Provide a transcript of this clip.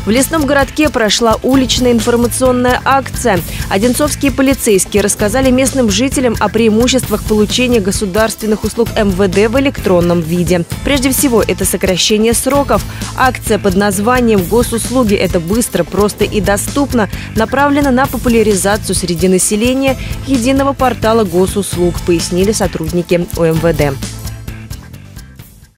В Лесном городке прошла уличная информационная акция. Одинцовские полицейские рассказали местным жителям о преимуществах получения государственных услуг МВД в электронном виде. Прежде всего, это сокращение сроков. Акция под названием «Госуслуги – это быстро, просто и доступно» направлена на популяризацию среди населения единого портала госуслуг, пояснили сотрудники УМВД.